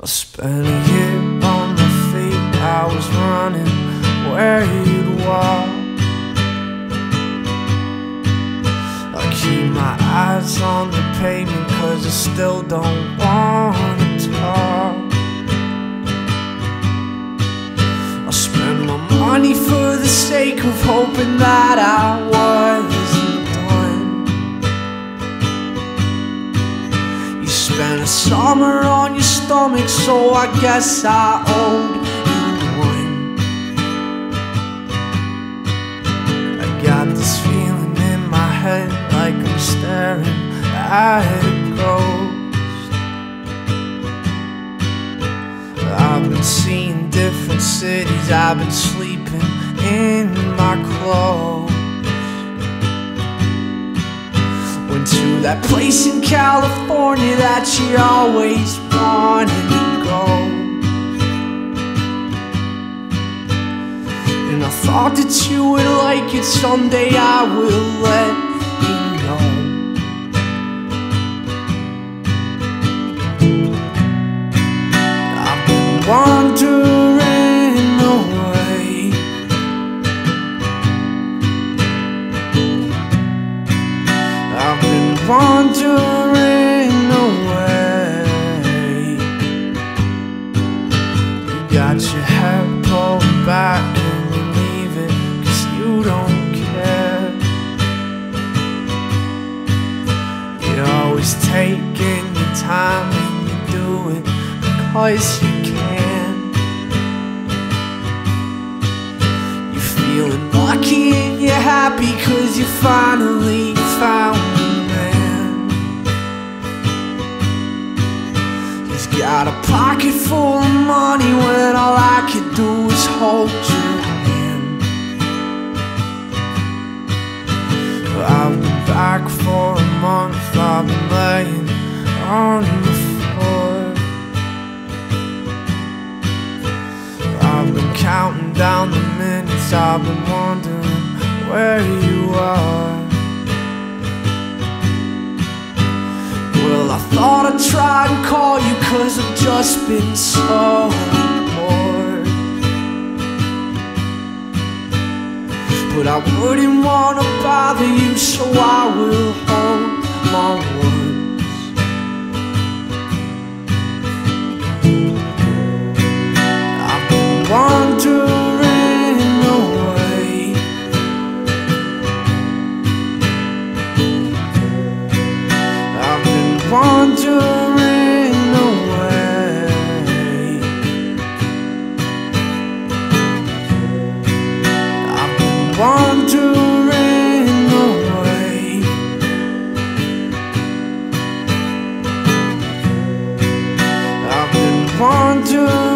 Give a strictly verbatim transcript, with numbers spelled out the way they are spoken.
I spent a year on my feet, I was running where you'd walk. I keep my eyes on the pavement cause I still don't wanna talk. I spend my money for the sake of hoping that I wasn't done. You spent a summer on your stomach, so I guess I owed you one. I got this feeling in my head like I'm staring at a ghost. I've been seeing different cities, I've been sleeping in my clothes. Went to that place in California that you always wanted to go. And I thought that you would like it, someday I will let you know. I've been wandering away. I've been wandering away. You got your head pulled back and you leave it cause you don't care. You're always taking your time and you do it because you can. You're feeling lucky and you're happy cause you finally found a man. He's got a pocket full of money when all I could do is hold your hand. I've been back for a month, I've been laying on the floor. I've been counting down the minutes, I've been wondering where you are. Well, I thought I'd try and call you cause I've just been so bored. But I wouldn't wanna bother you, so I will hold my words. I've been wandering away. I've been wandering away. I've been wandering away. I've been wandering